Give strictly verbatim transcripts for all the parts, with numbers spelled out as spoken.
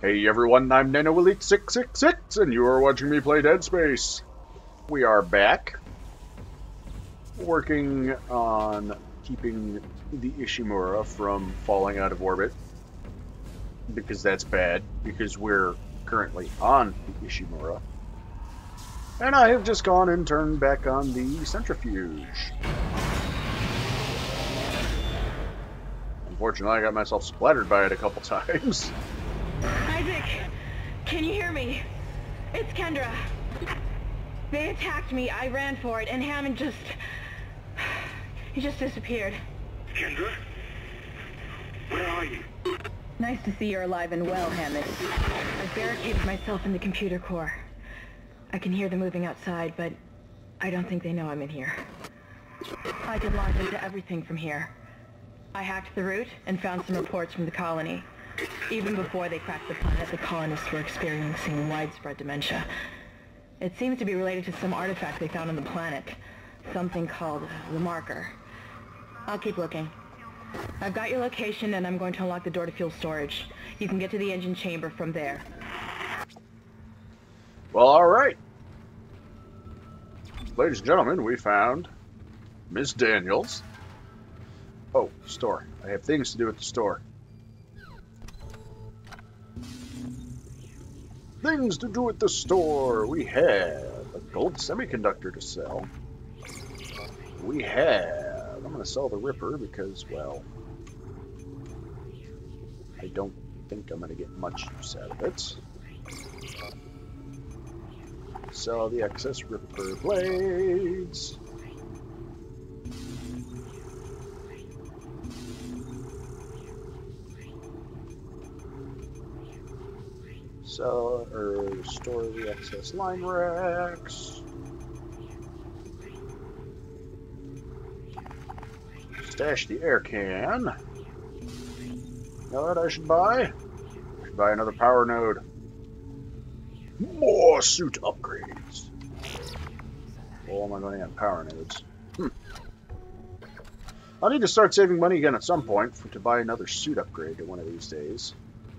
Hey everyone, I'm Nano Elite six six six, and you are watching me play Dead Space. We are back, working on keeping the Ishimura from falling out of orbit, because that's bad, because we're currently on the Ishimura. And I have just gone and turned back on the centrifuge. Unfortunately, I got myself splattered by it a couple times. Isaac, can you hear me? It's Kendra. They attacked me, I ran for it, and Hammond just... he just disappeared. Kendra? Where are you? Nice to see you're alive and well, Hammond. I've barricaded myself in the computer core. I can hear them moving outside, but I don't think they know I'm in here. I can launch into everything from here. I hacked the route and found some reports from the colony. Even before they cracked the planet, the colonists were experiencing widespread dementia. It seems to be related to some artifact they found on the planet. Something called the Marker. I'll keep looking. I've got your location and I'm going to unlock the door to fuel storage. You can get to the engine chamber from there. Well, alright. Ladies and gentlemen, we found Miss Daniels. Oh, store. I have things to do at the store. Things to do at the store. We have a gold semiconductor to sell. We have... I'm going to sell the Ripper because, well, I don't think I'm going to get much use out of it. Sell the excess Ripper blades. Sell or store the excess line racks. Stash the air can. You know what I should buy? I should buy another power node. More suit upgrades. Well, am I going to have power nodes? Hmm. I'll need to start saving money again at some point for, to buy another suit upgrade one of these days.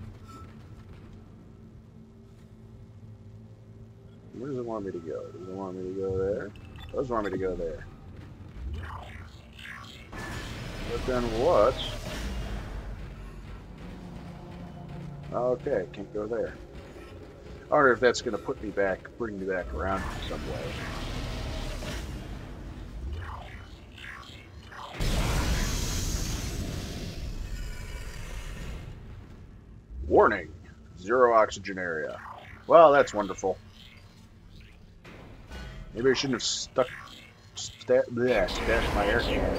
Where does it want me to go? Does it want me to go there? It does want me to go there. But then what? Okay, can't go there. I wonder if that's going to put me back, bring me back around in some way. Warning! Zero oxygen area. Well, that's wonderful. Maybe I shouldn't have stuck, sta bleh, stashed my air can.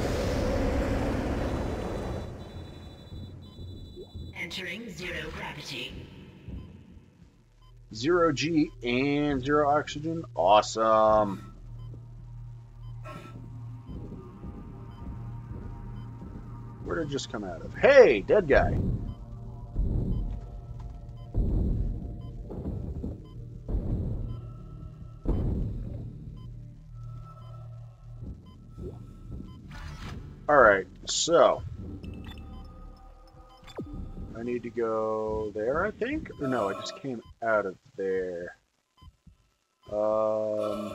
Entering zero gravity. Zero G and zero oxygen? Awesome. Where did it just come out of? Hey, dead guy. Alright, so I need to go there, I think? Or no, I just came out of there. Um,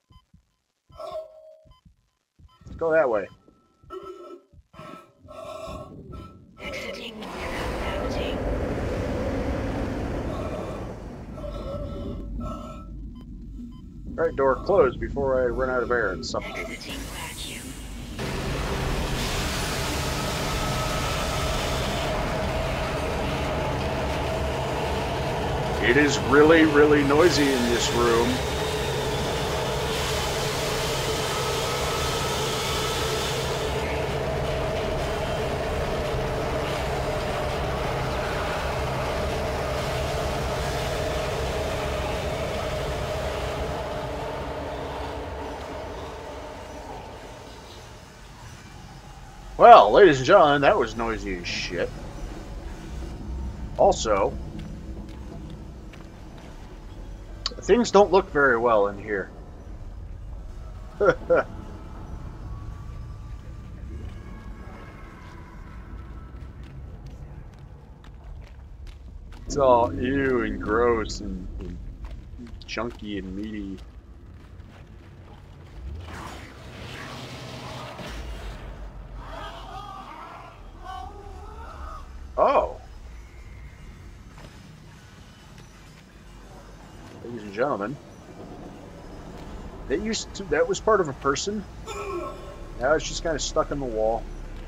let's go that way. Exiting gravity. Alright, door closed before I run out of air and suffocate. Exiting vacuum. It is really, really noisy in this room. Well, ladies and gentlemen, that was noisy as shit. Also, things don't look very well in here. It's all ew and gross and, and chunky and meaty. Oh. Ladies and gentlemen. That used to, that was part of a person. Now it's just kind of stuck in the wall.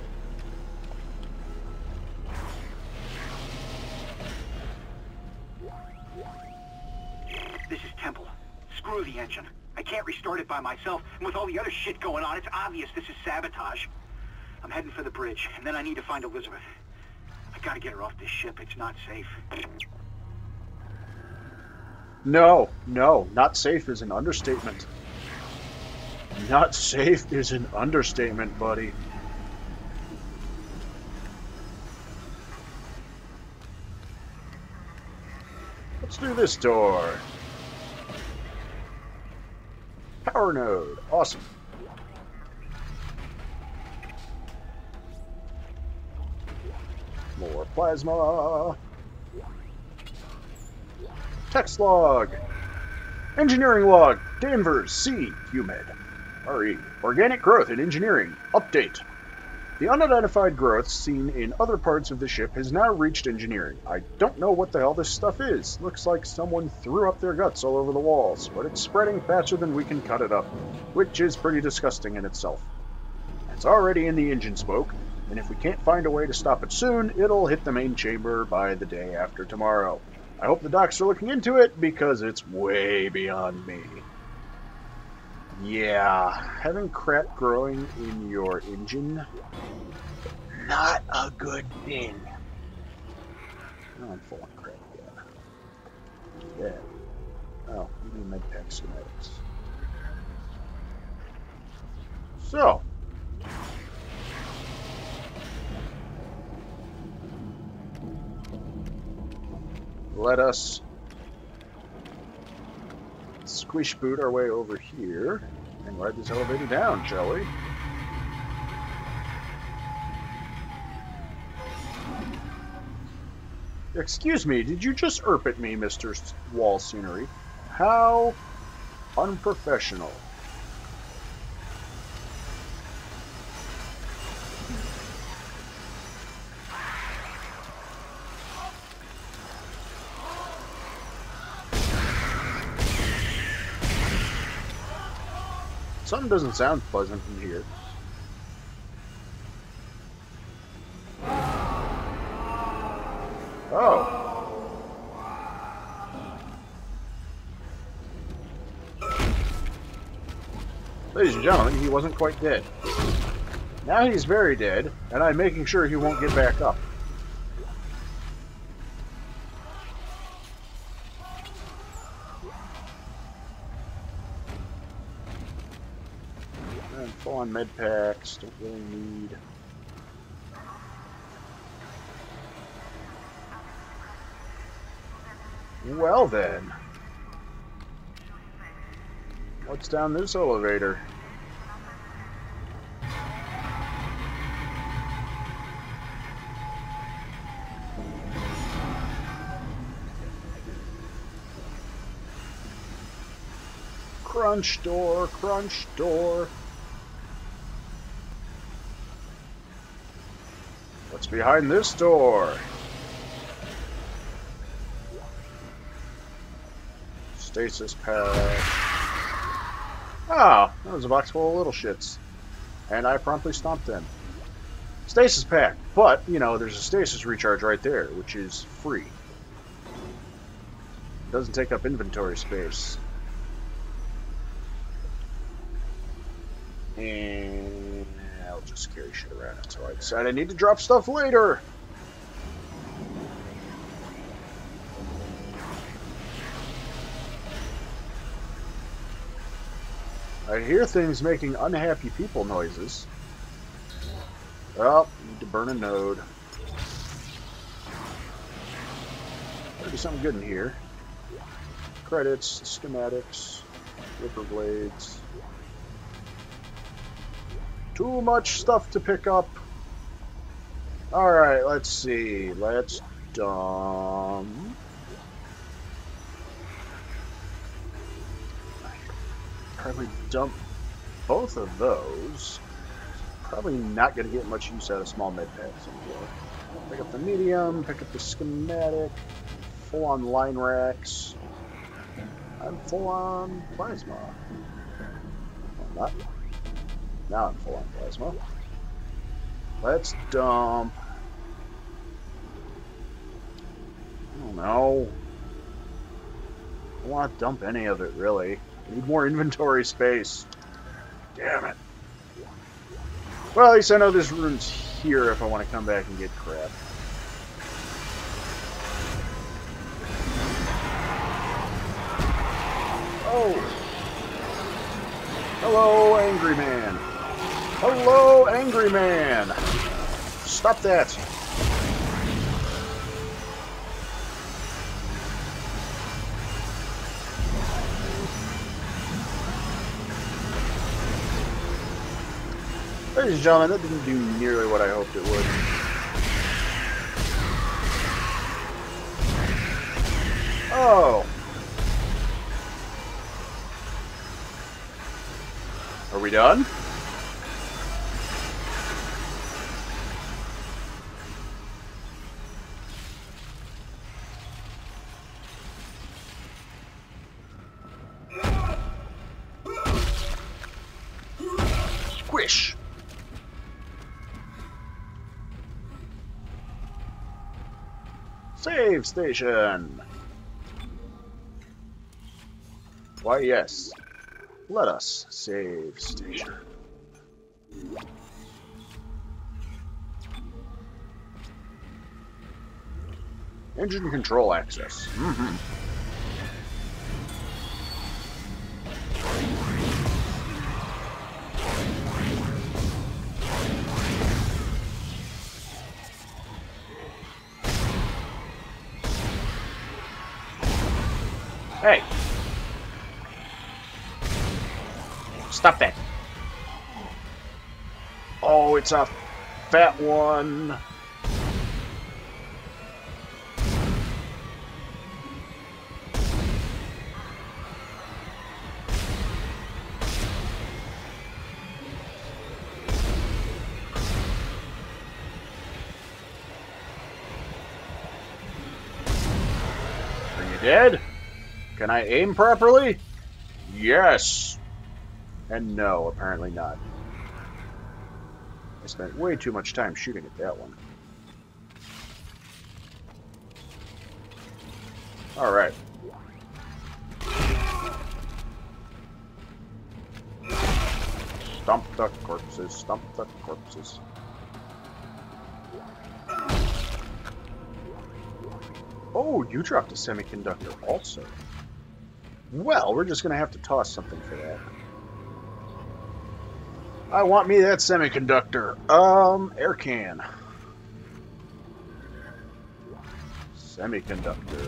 This is Temple. Screw the engine. I can't restart it by myself, and with all the other shit going on, it's obvious this is sabotage. I'm heading for the bridge, and then I need to find Elizabeth. I gotta get her off this ship. It's not safe. No, no, not safe is an understatement. Not safe is an understatement, buddy. Let's do this door. Power node. Awesome. More plasma. Text log. Engineering log. Danvers. C. Humid. R E. Organic growth in engineering. Update. The unidentified growth seen in other parts of the ship has now reached engineering. I don't know what the hell this stuff is. Looks like someone threw up their guts all over the walls, but it's spreading faster than we can cut it up, which is pretty disgusting in itself. It's already in the engine smoke, and if we can't find a way to stop it soon, it'll hit the main chamber by the day after tomorrow. I hope the docs are looking into it, because it's way beyond me. Yeah, having crap growing in your engine, not a good thing. Oh, I'm full of crap, yeah. Yeah. Oh, we need medpack schematics. So. Let us squish boot our way over here and ride this elevator down, shall we? Excuse me, did you just erp at me, Mister Wall Scenery? How unprofessional. Something doesn't sound pleasant in here. Oh. Ladies and gentlemen, he wasn't quite dead. Now he's very dead, and I'm making sure he won't get back up. Full on med packs, don't really need. Well then, what's down this elevator? Crunch door, crunch door. What's behind this door? Stasis pack. Oh, that was a box full of little shits. And I promptly stomped them. Stasis pack. But, you know, there's a stasis recharge right there, which is free. Doesn't take up inventory space. And I'll just carry shit around until I decide I need to drop stuff later. I hear things making unhappy people noises. Oh, need to burn a node. Gotta be something good in here. Credits, schematics, ripper blades. Too much stuff to pick up. Alright, let's see. Let's dump. Probably dump both of those. Probably not going to get much use out of small med packs anymore. Pick up the medium, pick up the schematic, full on line racks. I'm full on plasma. Well, not. Now I'm full on plasma. Let's dump. I don't know. I don't want to dump any of it, really. I need more inventory space. Damn it. Well, at least I know this room's here if I want to come back and get crap. Oh! Hello, angry man. Hello, angry man. Stop that. Ladies and gentlemen, that didn't do nearly what I hoped it would. Oh! Are we done? Squish! Save station! Why, yes. Let us save station. Engine control access. Mm-hmm. Hey! Stop that! Oh, it's a fat one! Are you dead? Can I aim properly? Yes! And no, apparently not. I spent way too much time shooting at that one. Alright. Stomp the corpses, stomp the corpses. Oh, you dropped a semiconductor also. Well, we're just going to have to toss something for that. I want me that semiconductor. Um, air can. Semiconductor.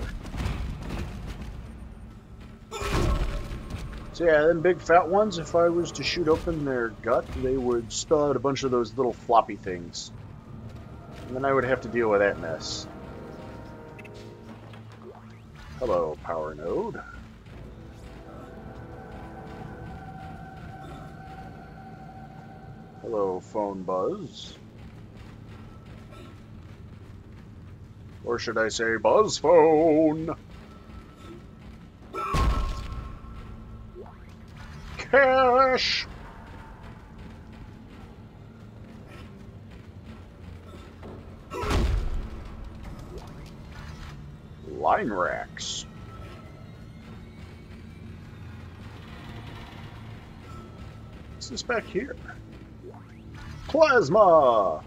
So yeah, them big fat ones, if I was to shoot open their gut, they would spill out a bunch of those little floppy things. And then I would have to deal with that mess. Hello, power node. Hello, phone buzz. Or should I say buzz phone? Cash! Line racks. What's this back here? Plasma!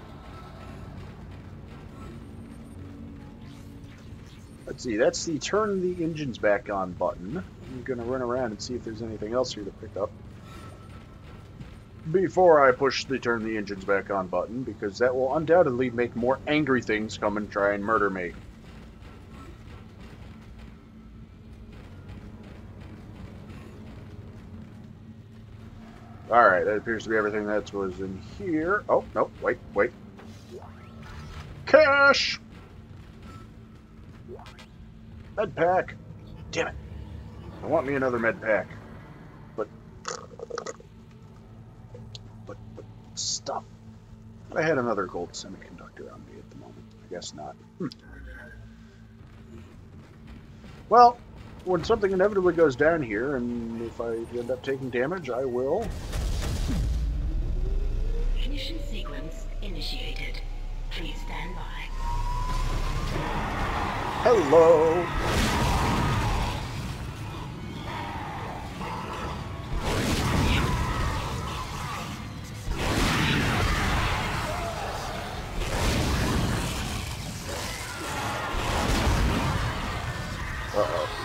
Let's see, that's the turn the engines back on button. I'm gonna run around and see if there's anything else here to pick up before I push the turn the engines back on button, because that will undoubtedly make more angry things come and try and murder me. Alright, that appears to be everything that was in here. Oh, no, wait, wait. Cash! Med pack. Damn it. I want me another med pack. But, but, but, stuff. I had another gold semiconductor on me at the moment. I guess not. Hmm. Well, when something inevitably goes down here, and if I end up taking damage, I will. Ignition sequence initiated. Please stand by. Hello. Uh-oh.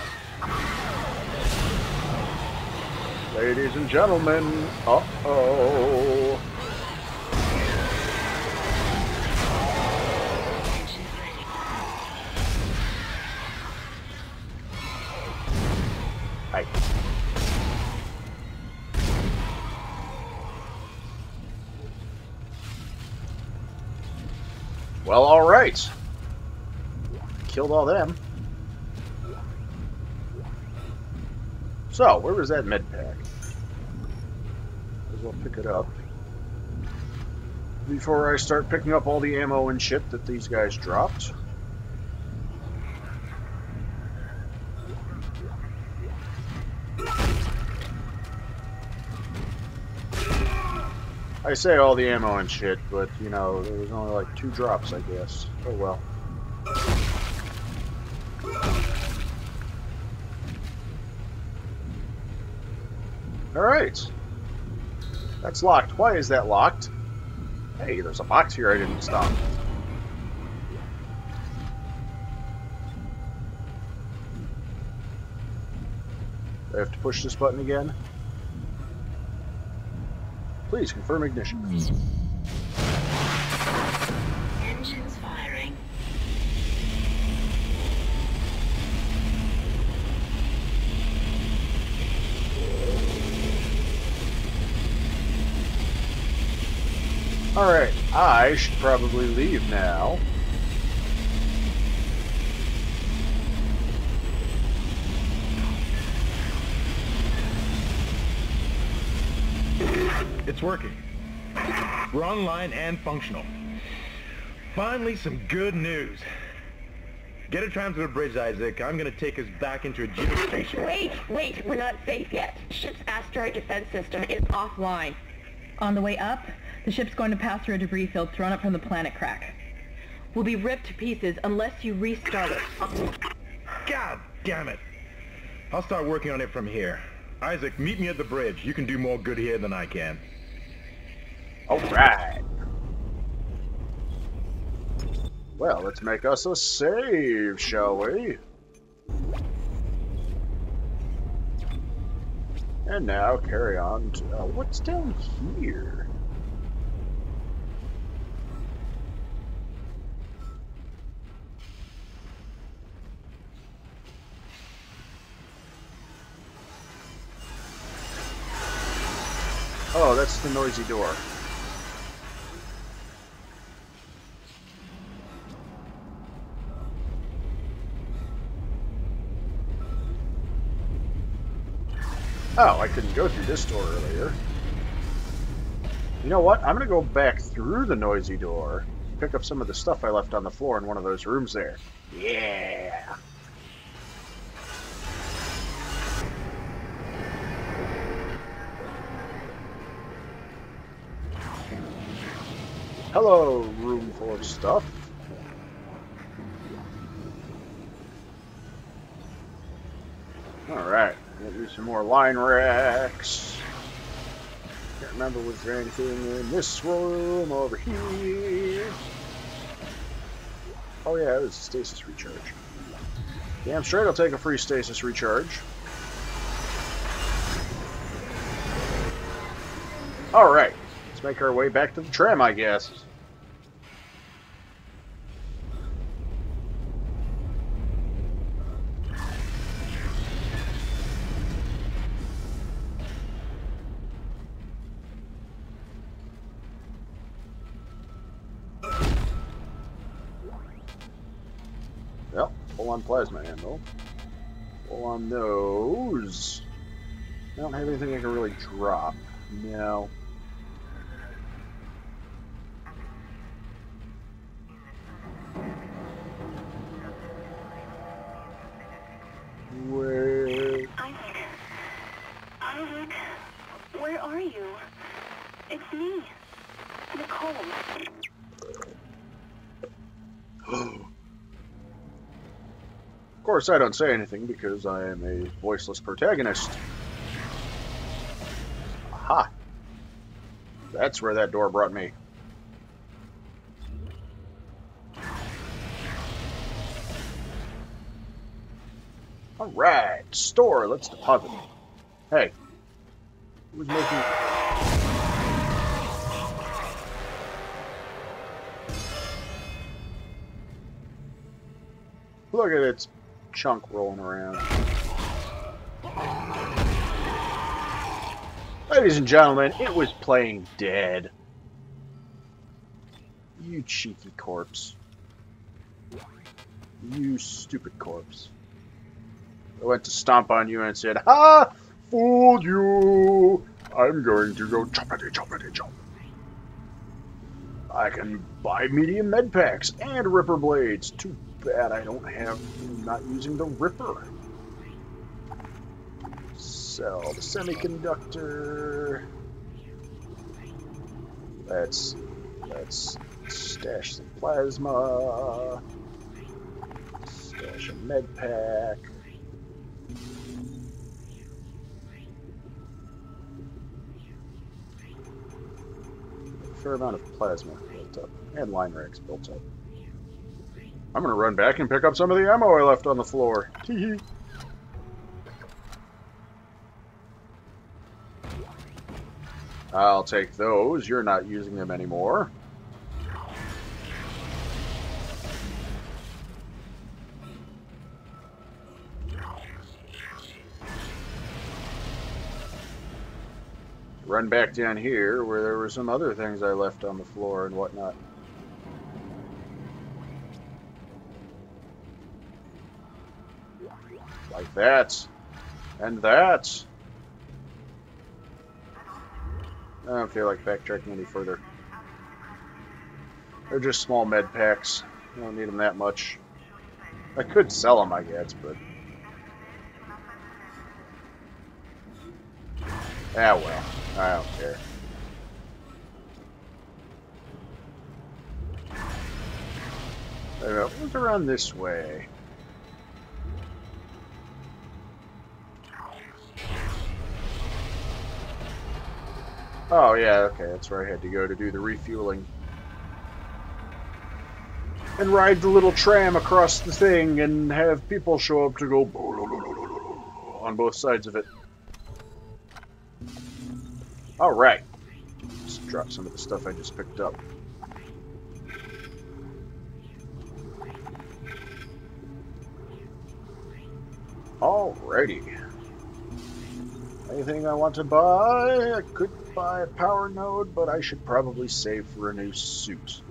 Ladies and gentlemen, uh-oh. Hi. Well, all right. Killed all them. So, where was that med pack? Might as well pick it up before I start picking up all the ammo and shit that these guys dropped. I say all the ammo and shit, but, you know, there was only like two drops, I guess. Oh well. Alright. That's locked. Why is that locked? Hey, there's a box here I didn't stop. Do I have to push this button again? Please confirm ignition. Engines firing. Alright, I should probably leave now. It's working. We're online and functional. Finally, some good news. Get a tram to the bridge, Isaac. I'm gonna take us back into a geostation. Wait, wait, we're not safe yet. Ship's asteroid defense system is offline. On the way up, the ship's going to pass through a debris field thrown up from the planet crack. We'll be ripped to pieces unless you restart it. God damn it. I'll start working on it from here. Isaac, meet me at the bridge. You can do more good here than I can. Alright. Well, let's make us a save, shall we? And now carry on to... Uh, what's down here? Oh, that's the noisy door. Oh, I couldn't go through this door earlier. You know what? I'm going to go back through the noisy door, pick up some of the stuff I left on the floor in one of those rooms there. Yeah! Hello, room full of stuff. Alright, get me some more line racks. Can't remember, was there anything in this room over here? Oh yeah, it was a stasis recharge. Damn straight, I'll take a free stasis recharge. Alright, let's make our way back to the tram, I guess. full on plasma ammo. Full on those. I don't have anything I can really drop. No. Where? Isaac. Isaac. Where are you? It's me. Nicole. Of course, I don't say anything because I am a voiceless protagonist. Aha! That's where that door brought me. Alright, store, let's deposit. Hey, who's making... Look at its chunk rolling around. Ladies and gentlemen, it was playing dead. You cheeky corpse. You stupid corpse. I went to stomp on you and said, "Ha! Fooled you! I'm going to go choppity choppity chop. I can buy medium med packs and ripper blades. Too bad I don't have, I'm not using the ripper. Sell the semiconductor. Let's, let's stash some plasma. Stash a med pack. Fair amount of plasma built up, and line rags built up. I'm gonna run back and pick up some of the ammo I left on the floor. Tee-hee. I'll take those. You're not using them anymore. Run back down here where there were some other things I left on the floor and whatnot. Like that. And that. I don't feel like backtracking any further. They're just small med packs. I don't need them that much. I could sell them, I guess, but... ah, well. I don't care. Wait a minute, what's around this way? Oh yeah, okay, that's where I had to go to do the refueling. And ride the little tram across the thing and have people show up to go on both sides of it. Alright. Let's drop some of the stuff I just picked up. Alrighty. Anything I want to buy? I could buy a power node, but I should probably save for a new suit.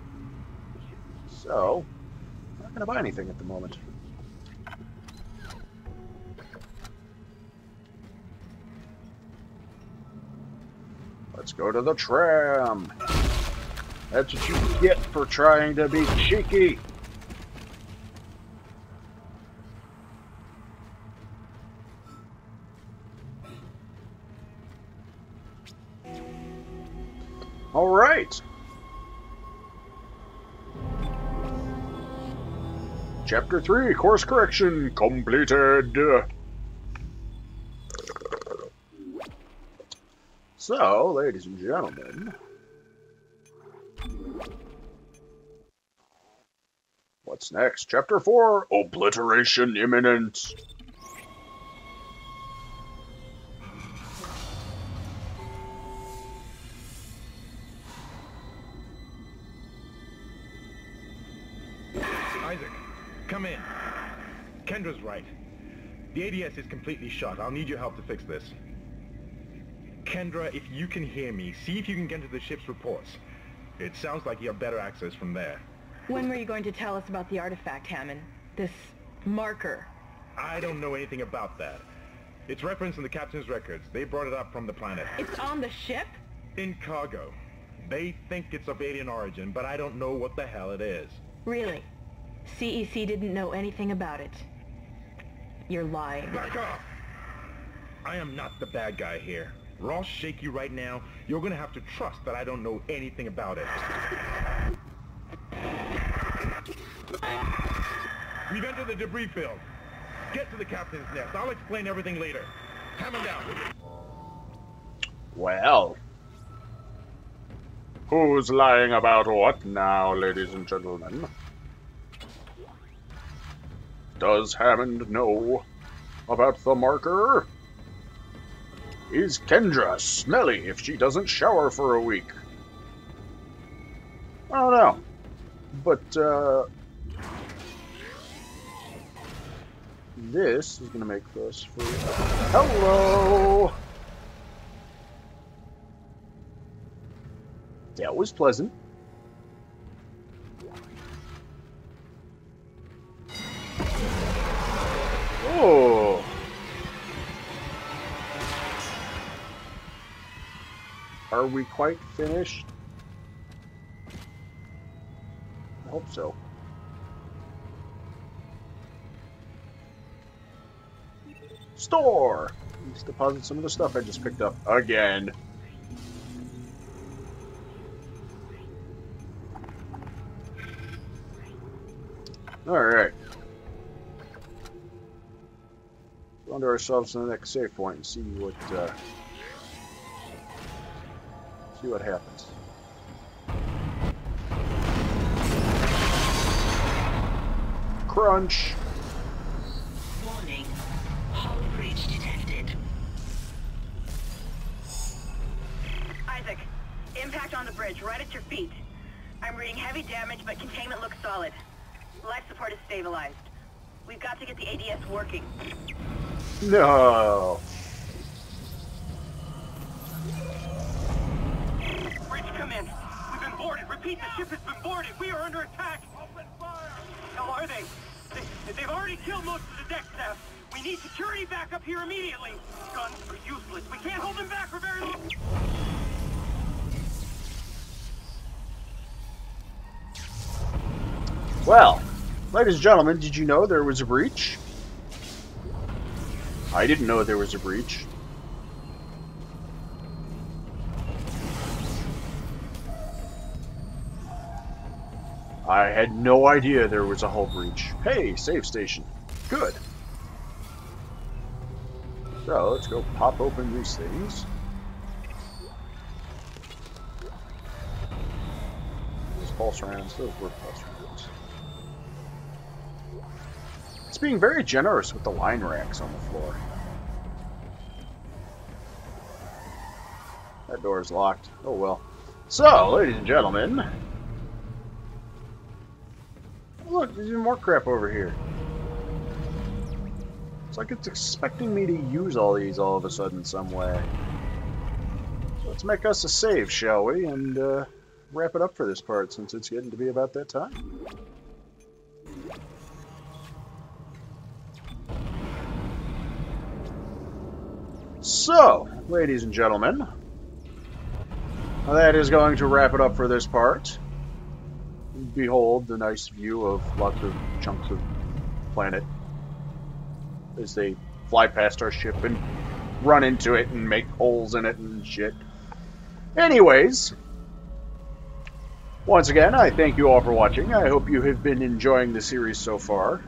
So, I'm not going to buy anything at the moment. Let's go to the tram. That's what you get for trying to be cheeky. All right. Chapter three, course correction completed. So, ladies and gentlemen, what's next? Chapter four, obliteration imminent. Isaac, come in. Kendra's right. The A D S is completely shot. I'll need your help to fix this. Kendra, if you can hear me, see if you can get to the ship's reports. It sounds like you have better access from there. When were you going to tell us about the artifact, Hammond? This Marker. I don't know anything about that. It's referenced in the captain's records. They brought it up from the planet. It's on the ship? In cargo. They think it's of alien origin, but I don't know what the hell it is. Really? C E C didn't know anything about it. You're lying. Back off! I am not the bad guy here. We're all shaky right now. You're gonna have to trust that I don't know anything about it. We've entered the debris field. Get to the captain's nest. I'll explain everything later. Hammond down. Well. Who's lying about what now, ladies and gentlemen? Does Hammond know about the marker? Is Kendra smelly if she doesn't shower for a week? I don't know. But, uh... this is gonna make this for... Hello! That was pleasant. Oh! Are we quite finished? I hope so. Store! Let's deposit some of the stuff I just picked up again. Alright. Go into ourselves to the next save point and see what uh, see what happens. Crunch! Warning. Hull breach detected. Isaac, impact on the bridge, right at your feet. I'm reading heavy damage, but containment looks solid. Life support is stabilized. We've got to get the A D S working. No! Bridge, come in. We've been boarded. Repeat, the ship has been boarded. We are under attack. Open fire. How are they? they? They've already killed most of the deck staff. We need security back up here immediately. Guns are useless. We can't hold them back for very long. Well, ladies and gentlemen, did you know there was a breach? I didn't know there was a breach. I had no idea there was a hull breach. Hey, save station. Good. So, let's go pop open these things. Those pulse rounds, those were pulse rounds. It's being very generous with the line racks on the floor. That door is locked. Oh well. So, ladies and gentlemen. Look, there's even more crap over here. It's like it's expecting me to use all these all of a sudden some way. So let's make us a save, shall we? And uh, wrap it up for this part, since it's getting to be about that time. So, ladies and gentlemen, that is going to wrap it up for this part. Behold the nice view of lots of chunks of planet as they fly past our ship and run into it and make holes in it and shit. Anyways, once again, I thank you all for watching. I hope you have been enjoying the series so far.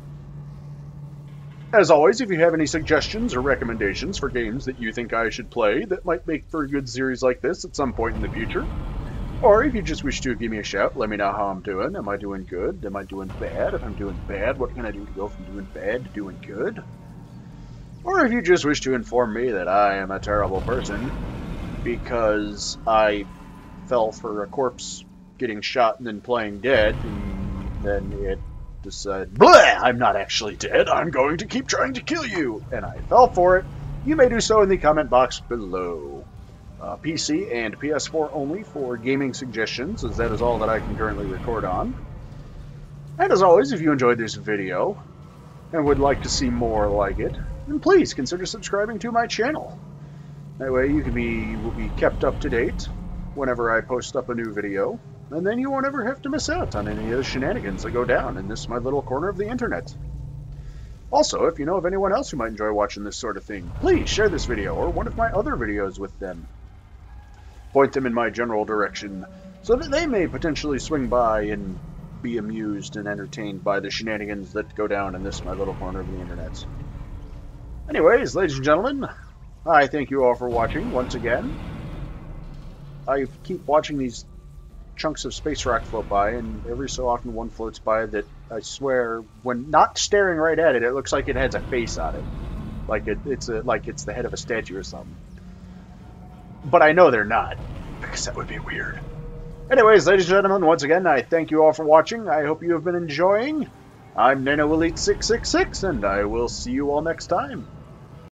As always, if you have any suggestions or recommendations for games that you think I should play that might make for a good series like this at some point in the future, or if you just wish to give me a shout, let me know how I'm doing. Am I doing good? Am I doing bad? If I'm doing bad, what can I do to go from doing bad to doing good? Or if you just wish to inform me that I am a terrible person because I fell for a corpse getting shot and then playing dead, and then it decided, bleh, I'm not actually dead, I'm going to keep trying to kill you, and I fell for it, you may do so in the comment box below. Uh, P C and P S four only for gaming suggestions, as that is all that I can currently record on. And as always, if you enjoyed this video, and would like to see more like it, then please consider subscribing to my channel. That way you can be will be kept up to date whenever I post up a new video, and then you won't ever have to miss out on any of the shenanigans that go down in this my little corner of the internet. Also, if you know of anyone else who might enjoy watching this sort of thing, please share this video or one of my other videos with them. Point them in my general direction so that they may potentially swing by and be amused and entertained by the shenanigans that go down in this my little corner of the internet. Anyways, ladies and gentlemen, I thank you all for watching once again. I keep watching these chunks of space rock float by, and every so often one floats by that I swear, when not staring right at it, it looks like it has a face on it, like it, it's a like it's the head of a statue or something. But I know they're not, because that would be weird. Anyways, ladies and gentlemen, once again, I thank you all for watching. I hope you have been enjoying. I'm Nano Elite six six six, and I will see you all next time.